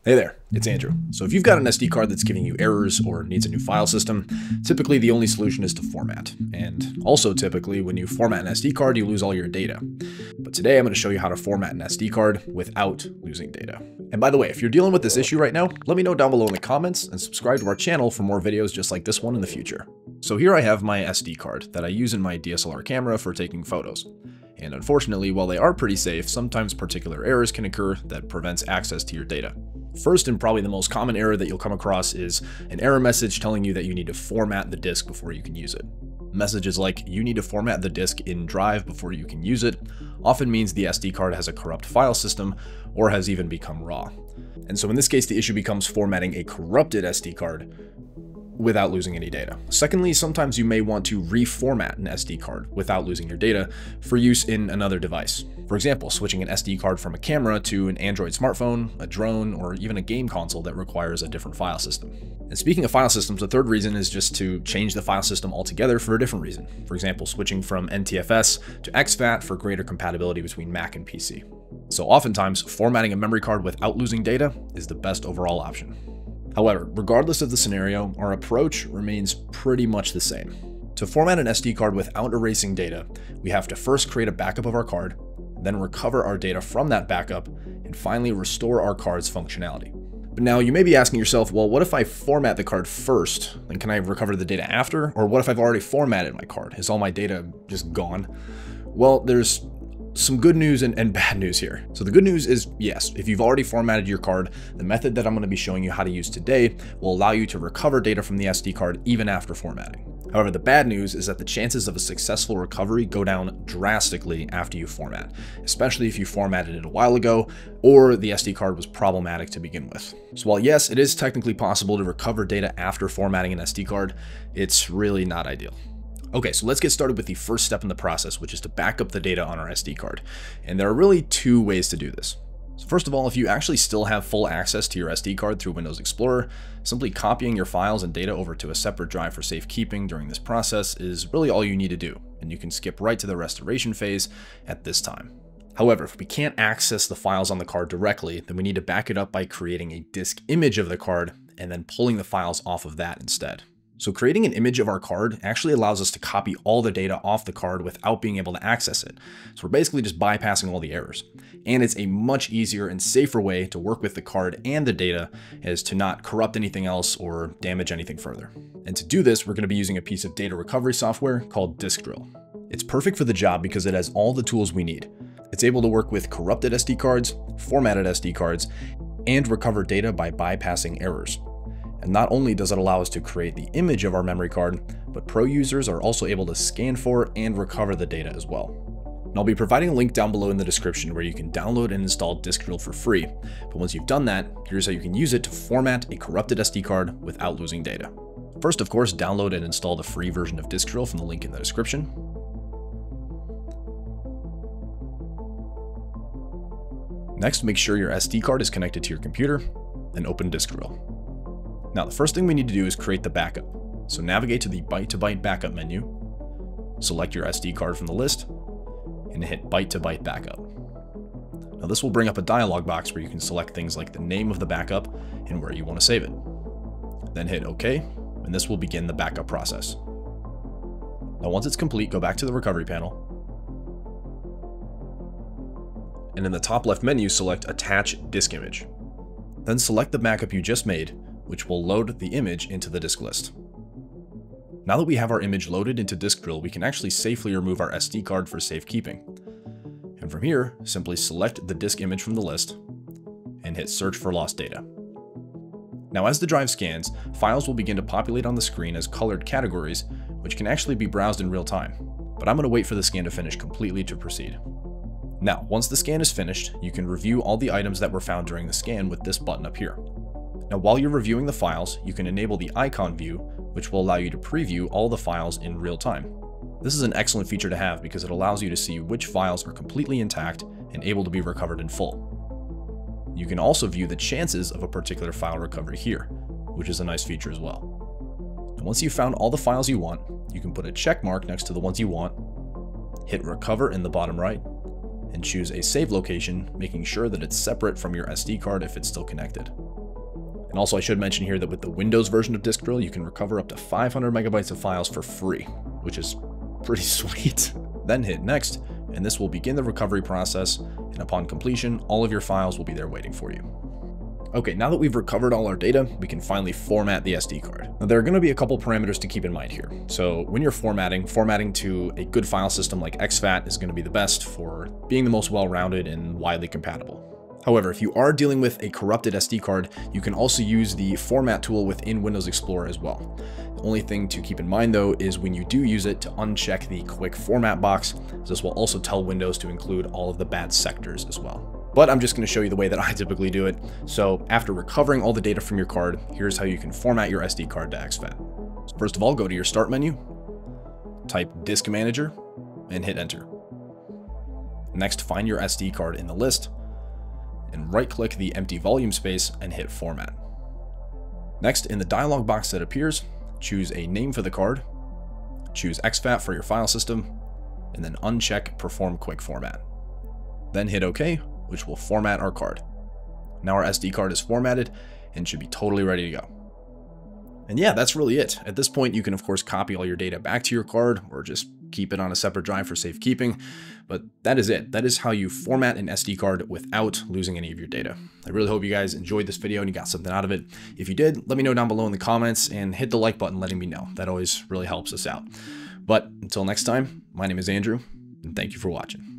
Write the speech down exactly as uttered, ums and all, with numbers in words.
Hey there, it's Andrew. So if you've got an S D card that's giving you errors or needs a new file system, typically the only solution is to format. And also typically when you format an S D card, you lose all your data. But today I'm going to show you how to format an S D card without losing data. And by the way, if you're dealing with this issue right now, let me know down below in the comments and subscribe to our channel for more videos just like this one in the future. So here I have my S D card that I use in my D S L R camera for taking photos. And unfortunately, while they are pretty safe, sometimes particular errors can occur that prevents access to your data. First, and probably the most common error that you'll come across, is an error message telling you that you need to format the disk before you can use it. Messages like "you need to format the disk in Drive before you can use it" often means the S D card has a corrupt file system or has even become raw. And so in this case, the issue becomes formatting a corrupted S D card without losing any data. Secondly, sometimes you may want to reformat an S D card without losing your data for use in another device. For example, switching an S D card from a camera to an Android smartphone, a drone, or even a game console that requires a different file system. And speaking of file systems, the third reason is just to change the file system altogether for a different reason. For example, switching from N T F S to exFAT for greater compatibility between Mac and P C. So oftentimes, formatting a memory card without losing data is the best overall option. However, regardless of the scenario, our approach remains pretty much the same. To format an S D card without erasing data, we have to first create a backup of our card, then recover our data from that backup, and finally restore our card's functionality. But now you may be asking yourself, well, what if I format the card first? Then can I recover the data after? Or what if I've already formatted my card? Is all my data just gone? Well, there's some good news and, and bad news here. So the good news is, yes, if you've already formatted your card, the method that I'm going to be showing you how to use today will allow you to recover data from the S D card even after formatting. However, the bad news is that the chances of a successful recovery go down drastically after you format, especially if you formatted it a while ago or the S D card was problematic to begin with. So while yes, it is technically possible to recover data after formatting an S D card, it's really not ideal. Okay, so let's get started with the first step in the process, which is to back up the data on our S D card. And there are really two ways to do this. So first of all, if you actually still have full access to your S D card through Windows Explorer, simply copying your files and data over to a separate drive for safekeeping during this process is really all you need to do, and you can skip right to the restoration phase at this time. However, if we can't access the files on the card directly, then we need to back it up by creating a disk image of the card and then pulling the files off of that instead. So creating an image of our card actually allows us to copy all the data off the card without being able to access it. So we're basically just bypassing all the errors. And it's a much easier and safer way to work with the card and the data as to not corrupt anything else or damage anything further. And to do this, we're going to be using a piece of data recovery software called Disk Drill. It's perfect for the job because it has all the tools we need. It's able to work with corrupted S D cards, formatted S D cards, and recover data by bypassing errors. And not only does it allow us to create the image of our memory card, but pro users are also able to scan for and recover the data as well. And I'll be providing a link down below in the description where you can download and install Disk Drill for free. But once you've done that, here's how you can use it to format a corrupted S D card without losing data. First, of course, download and install the free version of Disk Drill from the link in the description. Next, make sure your S D card is connected to your computer, then open Disk Drill. Now, the first thing we need to do is create the backup. So navigate to the byte-to-byte backup menu, select your S D card from the list, and hit byte-to-byte backup. Now this will bring up a dialog box where you can select things like the name of the backup and where you want to save it. Then hit OK, and this will begin the backup process. Now once it's complete, go back to the recovery panel, and in the top left menu, select Attach Disk Image. Then select the backup you just made, which will load the image into the disk list. Now that we have our image loaded into Disk Drill, we can actually safely remove our S D card for safekeeping. And from here, simply select the disk image from the list and hit Search for Lost Data. Now as the drive scans, files will begin to populate on the screen as colored categories, which can actually be browsed in real time. But I'm going to wait for the scan to finish completely to proceed. Now, once the scan is finished, you can review all the items that were found during the scan with this button up here. Now, while you're reviewing the files, you can enable the icon view, which will allow you to preview all the files in real time. This is an excellent feature to have because it allows you to see which files are completely intact and able to be recovered in full. You can also view the chances of a particular file recovery here, which is a nice feature as well. And once you've found all the files you want, you can put a check mark next to the ones you want, hit Recover in the bottom right, and choose a save location, making sure that it's separate from your S D card if it's still connected. And also I should mention here that with the Windows version of Disk Drill, you can recover up to five hundred megabytes of files for free, which is pretty sweet. Then hit next, and this will begin the recovery process, and upon completion, all of your files will be there waiting for you. Okay, now that we've recovered all our data, we can finally format the S D card. Now, there are going to be a couple parameters to keep in mind here. So when you're formatting, formatting to a good file system like exFAT is going to be the best for being the most well-rounded and widely compatible. However, if you are dealing with a corrupted S D card, you can also use the format tool within Windows Explorer as well. The only thing to keep in mind though is when you do use it to uncheck the quick format box, this will also tell Windows to include all of the bad sectors as well. But I'm just going to show you the way that I typically do it. So after recovering all the data from your card, here's how you can format your S D card to exFAT. So first of all, go to your Start menu, type Disk Manager, and hit Enter. Next, find your S D card in the list, and right-click the empty volume space and hit Format. Next, in the dialog box that appears, choose a name for the card, choose exFAT for your file system, and then uncheck Perform Quick Format. Then hit OK, which will format our card. Now our S D card is formatted and should be totally ready to go. And yeah, that's really it. At this point, you can of course copy all your data back to your card or just keep it on a separate drive for safekeeping, but that is it. That is how you format an S D card without losing any of your data. I really hope you guys enjoyed this video and you got something out of it. If you did, let me know down below in the comments and hit the like button letting me know. That always really helps us out. But until next time, my name is Andrew, and thank you for watching.